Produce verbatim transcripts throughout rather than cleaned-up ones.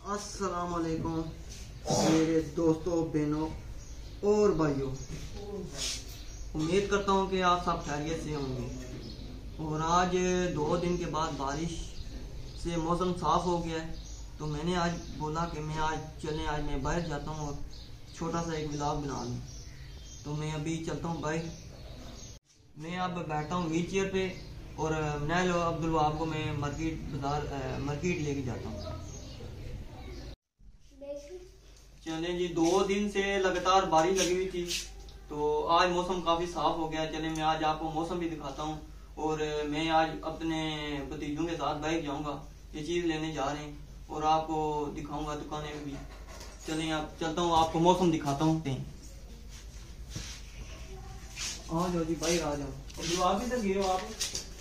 अस्सलाम वालेकुम मेरे दोस्तों, बहनों और भाइयों। उम्मीद करता हूँ कि आप सब खैरियत से होंगे। और आज दो दिन के बाद बारिश से मौसम साफ़ हो गया है, तो मैंने आज बोला कि मैं आज चलें, आज मैं बाहर जाता हूँ और छोटा सा एक व्लॉग बना लूँ। तो मैं अभी चलता हूँ बाहर। मैं अब बैठा हूँ व्हील चेयर पे और minahil अब्दुल वहाब को मैं मार्केट बाजार मार्केट लेके जाता हूँ। चलें जी, दो दिन से लगातार बारिश लगी हुई थी, तो आज मौसम काफ़ी साफ़ हो गया। चलें मैं आज आपको मौसम भी दिखाता हूँ और मैं आज अपने भतीजों के साथ बाइक जाऊँगा, ये चीज़ लेने जा रहे हैं और आपको दिखाऊंगा दुकानें में भी। चलें आप चलता हूँ, आपको मौसम दिखाता हूँ। आ जाओ जी बाहर आ जाओ। आप भी तो गए हो आप।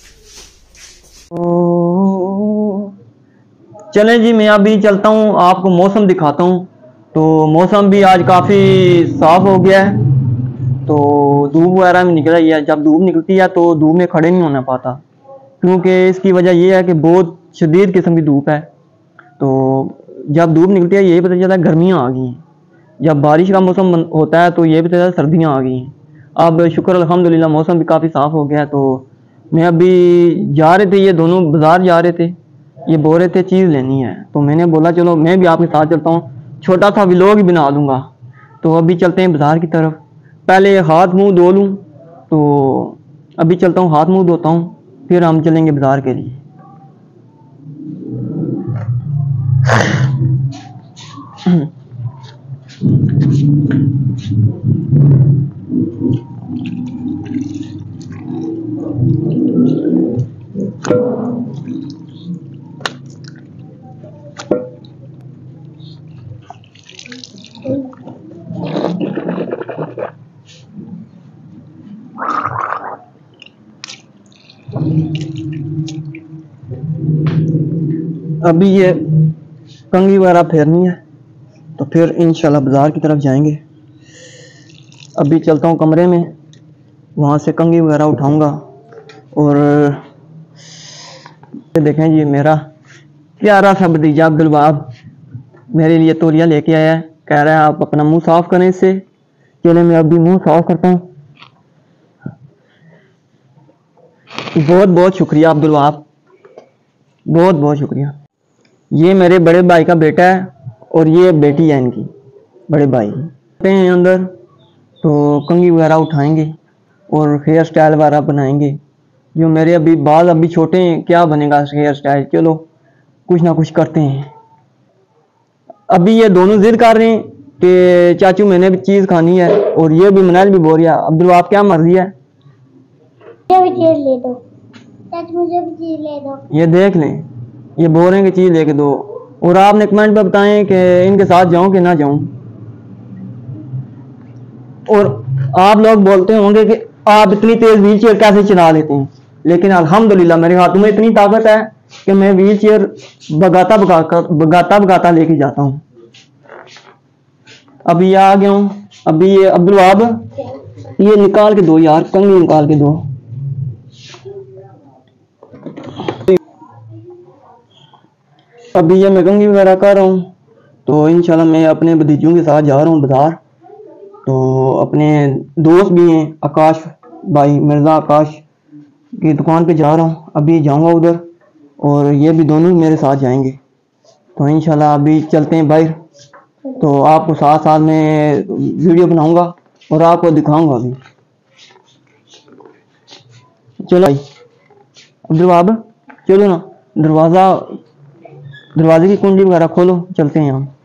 चलें जी, मैं अभी चलता हूँ, आपको मौसम दिखाता हूँ। तो मौसम भी आज काफ़ी साफ़ हो गया है, तो धूप वगैरह में निकल रही है। जब धूप निकलती है तो धूप में खड़े नहीं होना पाता, क्योंकि इसकी वजह यह है कि बहुत शदीद किस्म की धूप है। तो जब धूप निकलती है यही पता चलता है गर्मियाँ आ गई हैं। जब बारिश का मौसम होता है तो ये पता चलता है सर्दियाँ आ गई हैं। अब शुक्र अल्हम्दुलिल्लाह मौसम भी काफ़ी साफ़ हो गया है। तो मैं अभी जा रहे थे, ये दोनों बाज़ार जा रहे थे, ये बोल रहे थे चीज़ लेनी है, तो मैंने बोला चलो मैं भी आपके साथ चलता हूँ, छोटा सा व्लॉग ही बना दूंगा। तो अभी चलते हैं बाज़ार की तरफ। पहले हाथ मुंह धो लूँ, तो अभी चलता हूँ, हाथ मुंह धोता हूँ, फिर हम चलेंगे बाज़ार के लिए। अभी ये कंघी वगैरह फेरनी है, तो फिर इंशाल्लाह बाज़ार की तरफ जाएंगे। अभी चलता हूँ कमरे में, वहाँ से कंघी वगैरह उठाऊंगा। और देखें जी, मेरा प्यारा सा भतीजा अब्दुल वहाब मेरे लिए तौलिया लेके आया है, कह रहा है आप अपना मुंह साफ़ करें इससे। चले मैं अभी मुंह साफ़ करता हूँ। बहुत बहुत शुक्रिया अब्दुल वहाब, बहुत बहुत शुक्रिया। ये मेरे बड़े भाई का बेटा है और ये बेटी है इनकी, बड़े भाई हैं अंदर। तो कंघी वगैरह उठाएंगे और हेयर स्टाइल वगैरह बनाएंगे। जो मेरे अभी बाल अभी छोटे हैं, क्या बनेगा हेयर स्टाइल, चलो कुछ ना कुछ करते हैं। अभी ये दोनों जिद कर रहे हैं कि चाचू मैंने भी चीज़ खानी है, और ये भी minahil भी बोल रहा है अब्दुल वहाब क्या मर्जी है, मुझे भी चीज़ ले दो चाचू, मुझे भी चीज़ ले दो। ये देख लें, ये बोल रहे हैं कि चीज़ लेके दो। और आपने कमेंट पर बताएं कि इनके साथ जाऊं कि ना जाऊं। और आप लोग बोलते होंगे कि आप इतनी तेज व्हील चेयर कैसे चला लेते हैं, लेकिन अल्हम्दुलिल्लाह मेरे हाथों में इतनी ताकत है कि मैं व्हील चेयर भगाता भगाता भगाता भगाता लेके जाता हूँ। अभी आ गया हूँ। अभी ये अब्दुल वहाब ये निकाल के दो यार, कंघी निकाल के दो। अभी ये मैं कंघी वगैरह कर रहा हूँ, तो इंशाल्लाह मैं अपने भतीजों के साथ जा रहा हूँ बाज़ार। तो अपने दोस्त भी हैं, आकाश भाई, मिर्ज़ा आकाश की दुकान पे जा रहा हूँ, अभी जाऊँगा उधर, और ये भी दोनों मेरे साथ जाएंगे। तो इंशाल्लाह अभी चलते हैं बाहर। तो आपको साथ साथ में वीडियो बनाऊँगा और आपको दिखाऊँगा अभी। चलो भाई अब्दुल वहाब, चलो ना, दरवाज़ा दरवाजे की कुंडी वगैरह खोलो, चलते हैं हम।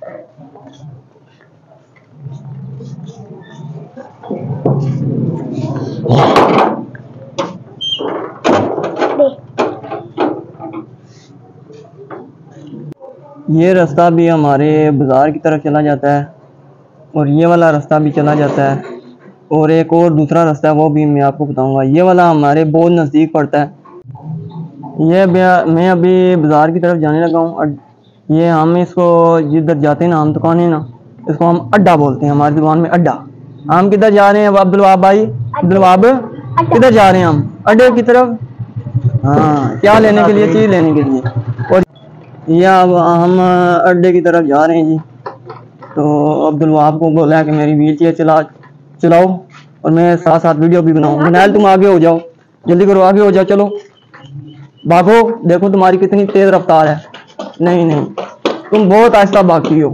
ये रास्ता भी हमारे बाज़ार की तरफ चला जाता है, और ये वाला रास्ता भी चला जाता है, और एक और दूसरा रास्ता है वो भी मैं आपको बताऊंगा। ये वाला हमारे बहुत नज़दीक पड़ता है। ये मैं अभी बाज़ार की तरफ जाने लगा हूँ। ये हम इसको जिधर जाते हैं ना, हम दुकानें ना, इसको हम अड्डा बोलते हैं, हमारी दुकान में अड्डा। हम किधर जा रहे हैं अब्दुल वहाब भाई, अब्दुल वहाब किधर जा रहे हैं हम? अड्डे की तरफ। हाँ, क्या लेने के लिए? चीज़ लेने के लिए। और ये अब हम अड्डे की तरफ जा रहे हैं जी। तो अब्दुल वहाब को बोला है कि मेरी व्हील चेयर चला चलाओ और मैं साथ साथ वीडियो भी बनाऊँ। मिनाइल तुम आगे हो जाओ, जल्दी करो, आगे हो जाओ, चलो भागो। देखो तुम्हारी कितनी तेज रफ्तार है। नहीं नहीं, तुम बहुत आहिस्ता भागती हो।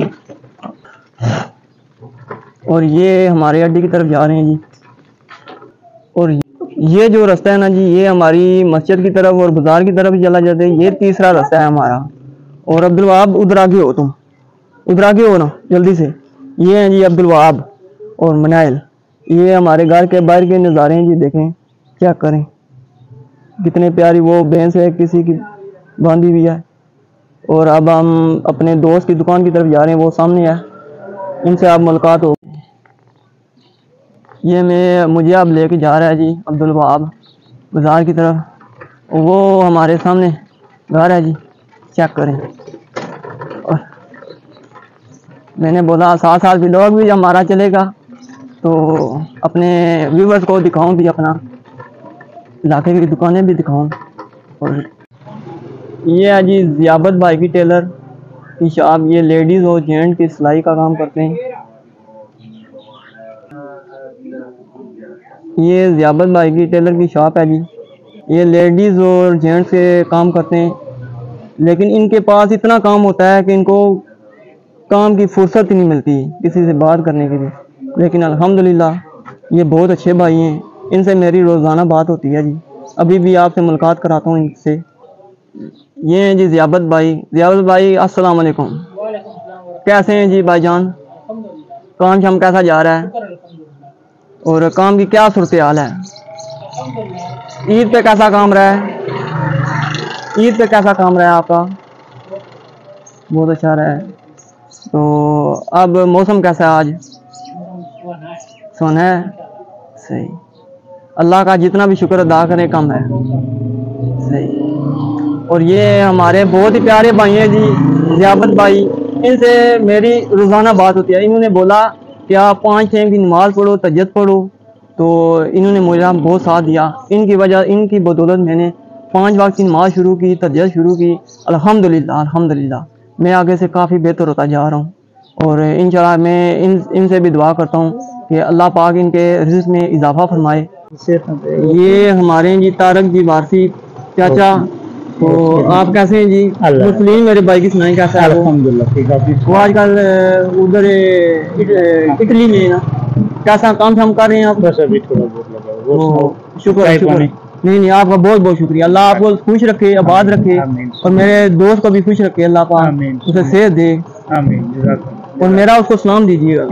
और ये हमारे अड्डे की तरफ जा रहे हैं जी। और ये जो रास्ता है ना जी, ये हमारी मस्जिद की तरफ और बाजार की तरफ चला जाता है। ये तीसरा रास्ता है हमारा। और अब्दुल वहाब उधर आगे हो, तुम उधर आगे हो ना जल्दी से। ये हैं जी अब्दुल वहाब और मिनाइल। ये हमारे घर के बाहर के नज़ारे हैं जी, देखें क्या करें, कितने प्यारी वो भैंस है किसी की बांधी हुई है। और अब हम अपने दोस्त की दुकान की तरफ जा रहे हैं, वो सामने है, इनसे आप मुलाकात हो। ये मैं मुझे अब लेके जा रहा है जी अब्दुल वहाब बाज़ार की तरफ। वो हमारे सामने घर है जी, चेक करें। और मैंने बोला साथ साथ व्लॉग भी हमारा चलेगा तो अपने व्यूवर्स को दिखाऊं भी, अपना इलाके की दुकानें भी दिखाऊं। और ये है जी ज़ियाबत भाई की टेलर की शॉप। ये लेडीज़ और जेंट्स की सिलाई का काम करते हैं। ये ज़ियाबत भाई की टेलर की शॉप है जी। ये लेडीज़ और जेंट्स के काम करते हैं, लेकिन इनके पास इतना काम होता है कि इनको काम की फुर्सत ही नहीं मिलती किसी से बात करने के लिए। लेकिन अल्हम्दुलिल्लाह ये बहुत अच्छे भाई हैं, इनसे मेरी रोज़ाना बात होती है जी। अभी भी आपसे मुलाकात कराता हूँ इनसे। ये हैं जी ज़ियाबत भाई। ज़ियाबत भाई अस्सलाम वालेकुम, कैसे हैं जी भाईजान? काम शाम कैसा जा रहा है और काम की क्या सूरत हाल है? ईद पे कैसा काम रहा है? ईद पे कैसा काम रहा है आपका? बहुत अच्छा रहा है। तो अब मौसम कैसा है आज? सोना है, सही। अल्लाह का जितना भी शुक्र अदा करें कम है, सही। और ये हमारे बहुत ही प्यारे भाई हैं जी ज़ियाबत भाई। इनसे मेरी रोज़ाना बात होती है। इन्होंने बोला कि आप पाँच टाइम की नमाज़ पढ़ो, तहज्जुद पढ़ो, तो इन्होंने मुझे बहुत साथ दिया। इनकी वजह, इनकी बदौलत मैंने पाँच वक्त की नमाज़ शुरू की, तहज्जुद शुरू की। अल्हम्दुलिल्लाह अल्हम्दुलिल्लाह मैं आगे से काफ़ी बेहतर होता जा रहा हूँ। और इंशाअल्लाह मैं इन इनसे भी दुआ करता हूँ कि अल्लाह पाक इनके रिज़्क़ में इजाफ़ा फरमाए। ये हमारे जी तारक जी वारसी चाचा। तो आप कैसे हैं जी? मुस्लिम मेरे भाई की सुनाई कैसा है? अल्हम्दुलिल्लाह ठीक है। वो आजकल उधर इटली में ना कैसा काम शाम कर रहे हैं आप? बस अभी थोड़ा बहुत लगा है। वो शुक्र शुक्र। नहीं नहीं, आपका बहुत बहुत शुक्रिया। अल्लाह आपको खुश रखे, आबाद रखे, और मेरे दोस्त को भी खुश रखे अल्लाह पाक, उसे सेहत दे। और मेरा उसको सलाम दीजिएगा।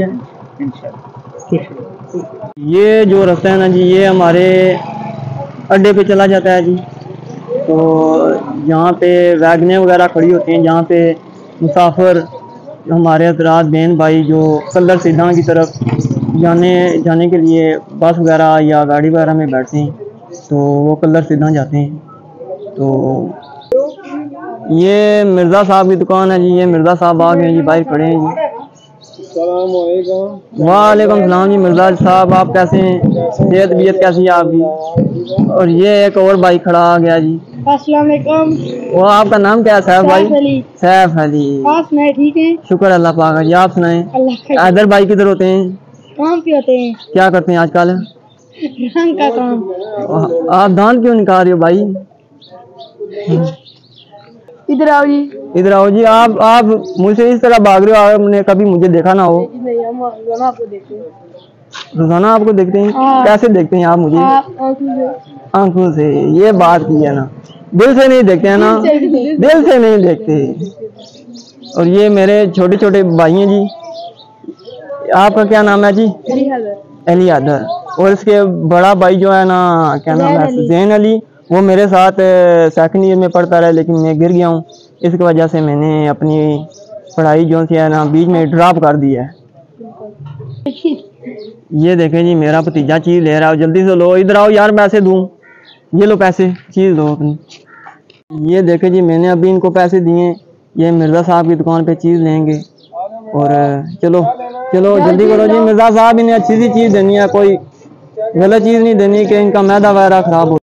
ये जो रास्ता है ना जी, ये हमारे अड्डे पे चला जाता है जी। तो यहाँ पे वैगनें वगैरह खड़ी होती हैं, जहाँ पे मुसाफिर हमारे हजरात बहन भाई जो कलर सीधा की तरफ जाने जाने के लिए बस वगैरह या गाड़ी वगैरह में बैठते हैं, तो वो कलर सीधा जाते हैं। तो ये मिर्ज़ा साहब की दुकान है जी। ये मिर्ज़ा साहब आ गए जी, बाहर खड़े हैं जी। वालेकुम सलाम जी मिर्ज़ा साहब, आप कैसे हैं? सेहत तबीयत कैसी है आपकी? और ये एक और भाई खड़ा आ गया जी। अस्सलाम वालेकुम। वो आपका नाम क्या है? सैफ भाई। सैफ अली। ठीक है, शुक्र अल्लाह पाक जी। आप सुनाएं? हैदर भाई किधर होते हैं? काम पे होते हैं। क्या करते हैं आजकल? रंग का काम। आप दांत क्यों निकाल रहे हो भाई? इधर आओ जी। इधर आओ जी। आप आप मुझसे इस तरह भाग रहे हो, आपने कभी मुझे देखा ना हो। नहीं, हम रोजाना आपको देखते हैं। रोजाना आपको देखते हैं? कैसे देखते हैं आप मुझे? आंखों से। ये बात की है ना, दिल से नहीं देखते हैं ना, दिल से नहीं देखते। और ये मेरे छोटे छोटे भाई हैं जी। आपका क्या नाम है जी? अली हैदर। और इसके बड़ा भाई जो है ना, क्या नाम है? जैन अली। वो मेरे साथ सेकंड ईयर में पढ़ता रहा, लेकिन मैं गिर गया हूँ, इसकी वजह से मैंने अपनी पढ़ाई जो सी है ना बीच में ड्रॉप कर दी है। ये देखें जी मेरा भतीजा चीज़ ले रहा है, जल्दी से लो। इधर आओ यार, पैसे दूँ। ये लो पैसे, चीज़ दो अपनी। ये देखें जी मैंने अभी इनको पैसे दिए, ये मिर्ज़ा साहब की दुकान पे चीज़ लेंगे। और चलो चलो जल्दी करो जी मिर्ज़ा साहब, इन्हें अच्छी सी चीज़ देनी है, कोई गलत चीज़ नहीं देनी कि इनका मैदा वगैरह ख़राब हो।